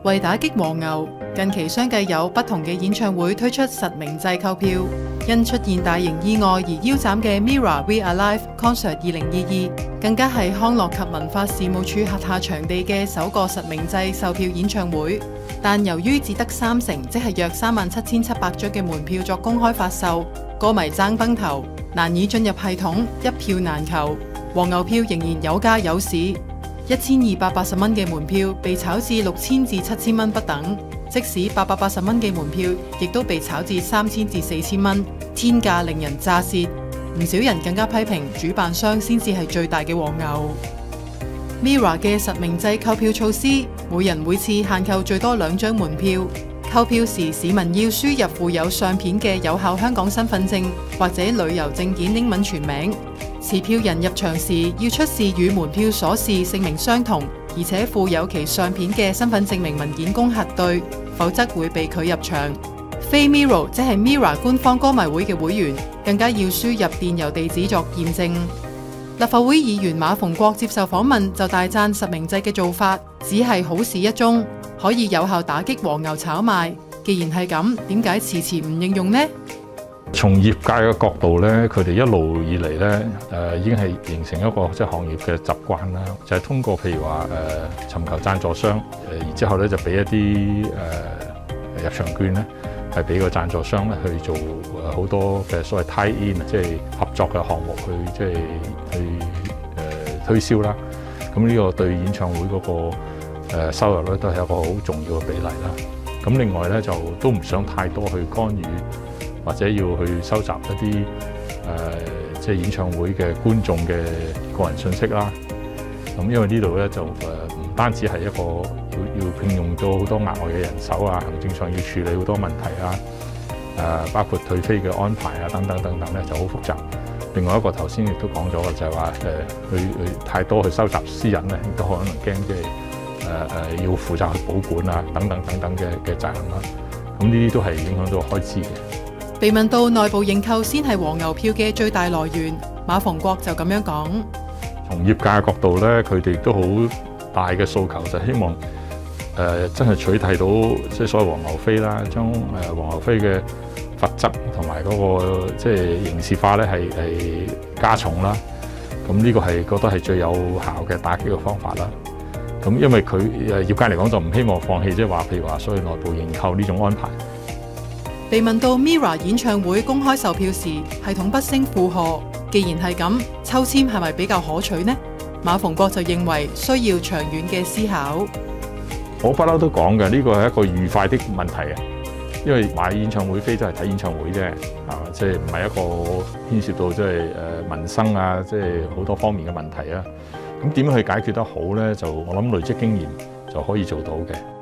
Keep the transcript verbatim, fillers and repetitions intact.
為打擊黃牛，近期相繼有不同嘅演唱會推出實名制購票。因出現大型意外而腰斬嘅 MIRROR We Are Live Concert 二零二二，更加係康樂及文化事務署轄下場地嘅首個實名制售票演唱會。但由於只得三成，即係約三萬七千七百張嘅門票作公開發售，歌迷爭崩頭，難以進入系統，一票難求。黃牛票仍然有價有市，一千二百八十蚊嘅門票被炒至六千至七千蚊不等，即使八百八十蚊嘅門票，亦都被炒至三千至四千蚊，天價令人咋舌。唔少人更加批評主辦商先至係最大嘅黃牛。MIRROR 嘅實名制購票措施，每人每次限購最多兩張門票。購票時，市民要輸入附有相片嘅有效香港身份證或者旅遊證件英文全名。持票人入場時要出示與門票所示姓名相同，而且附有其相片嘅身份證明文件供核對，否則會被拒入場。非 MIRROR 即係 MIRROR 官方歌迷會嘅會員，更加要輸入電郵地址作驗證。立法會議員馬逢國接受訪問就大讚實名制嘅做法，只係好事一宗，可以有效打擊黃牛炒賣。既然係咁，點解遲遲唔應用呢？ 從業界嘅角度咧，佢哋一路以嚟咧，誒、呃、已經係形成一個即係行業嘅習慣啦，就係、是、通過譬如話誒、呃、尋求贊助商，誒、呃、然之後咧就俾一啲誒、呃、入場券咧，係俾個贊助商咧去做好、呃、多嘅所謂 tie in，即係合作嘅項目去即係去誒、呃、推銷啦。咁呢個對演唱會嗰、那個、呃、收入咧都係一個好重要嘅比例啦。咁另外咧就都唔想太多去干預，或者要去收集一啲誒、呃、即係演唱會嘅觀眾嘅個人信息啦。咁因為呢度咧就誒唔單止係一個要要聘用咗好多額外嘅人手啊，行政上要處理好多問題啊，誒、呃、包括退飛嘅安排啊等等等等咧就好複雜。另外一個頭先亦都講咗嘅就係話誒去去太多去收集私隱咧，亦都可能驚即係誒誒要負責去保管啊等等等等嘅嘅責任啦。咁呢啲都係影響到開支嘅。 被問到內部認購先係黃牛票嘅最大來源，馬逢國就咁樣講： 從業界嘅角度咧，佢哋都好大嘅訴求，就希望誒、呃、真係取締到即係所謂黃牛飛啦，將誒黃牛飛嘅罰則同埋嗰個即係刑事化咧係係加重啦。咁呢個係覺得係最有效嘅打擊嘅方法啦。咁因為佢誒業界嚟講就唔希望放棄，即係話譬如話所謂內部認購呢種安排。 被問到 MIRROR 演唱會公開售票時系統不勝負荷，既然係咁，抽籤係咪比較可取呢？馬逢國就認為需要長遠嘅思考。 我不嬲都講嘅，呢個係一個愉快的問題啊！因為買演唱會飛都係睇演唱會啫，啊，即係唔係一個牽涉到即係誒民生啊，即係好多方面嘅問題啊。咁點樣去解決得好咧？就我諗累積經驗就可以做到嘅。